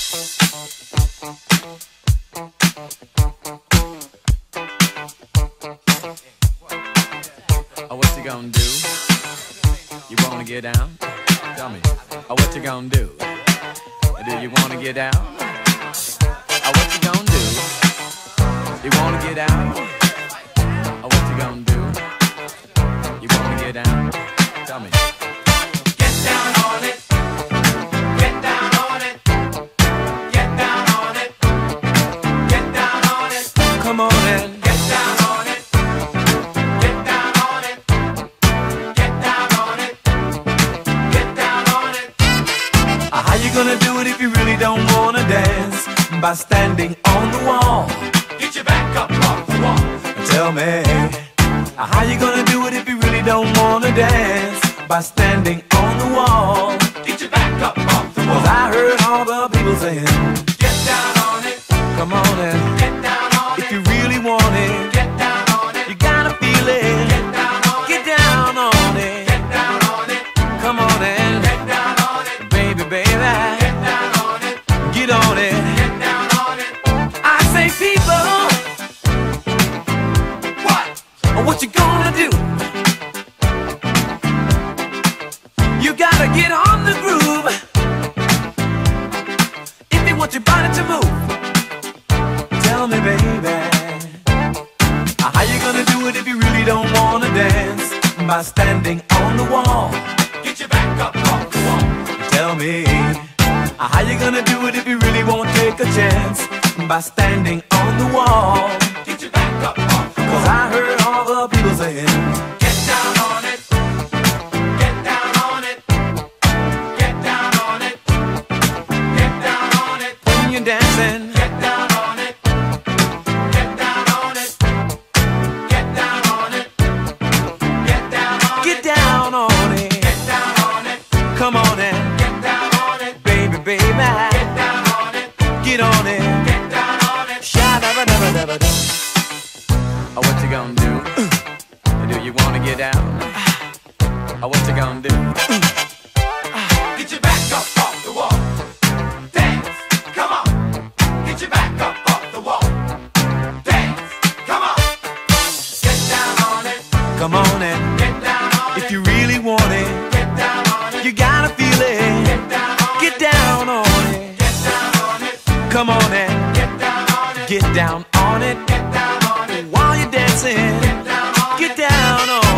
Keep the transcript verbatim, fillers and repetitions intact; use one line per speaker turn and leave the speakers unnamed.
Oh, what you gonna do? You wanna get down? Tell me. Oh, what you gonna do? Do you wanna get down? Oh, what you gonna do? You wanna get down? Oh, what you gonna do? You wanna get down? Tell me.
Get down on it. Get down on it. Get down on it. Get down on it.
Come on and
get down on it. Get down on it. Get down on it. Get down on it.
How you gonna do it if you really don't wanna dance? By standing on the wall.
Get your back up off the wall.
Tell me, how you gonna do it if you really don't wanna dance? By standing on the wall.
Get your back up off the wall.
'Cause I heard all the people saying,
get down on it.
come on and
Get down on it.
if you really want it,
Get down on it.
you gotta feel it.
Get down on
Get
it.
down on it.
Get down on it.
Come on and
Get down on it.
baby, baby,
Get down on it.
get on it.
Get down on it.
I say, people,
What?
what you gonna do? You gotta get on the groove if you want your body to move. Tell me, baby, how you gonna do it if you really don't wanna dance? By standing on the wall.
Get your back up off the wall.
Tell me, how you gonna do it if you really won't take a chance? By standing on the wall.
Get your back up off the wall.
'Cause I heard all the people saying,
Get down on it. Get down on it. Get down on it. Get down on it.
when you're dancing,
Get down on it. Get down on it. Get down on it. Get down on it.
get down on it.
Get down on it.
Come on and
Get down on it.
baby, baby,
Get down on it.
get on it.
Get down on it.
Sha-da-ba-da-ba-da-ba-da.
oh, what you gonna do? Do you wanna get down? Oh, what you gonna do?
Get your back up off the wall. Dance. Come on. Get your back up off the wall. Dance. Come on. Get down on it.
Come on and
Get down on it.
if you really want it,
Get down on it.
you gotta feel it.
Get down on
Get
it.
down on it.
Get down on it.
Come on and
Get down on it.
get down on it.
Get down on it.
While you're dancing,
Get down on
get
it.
down on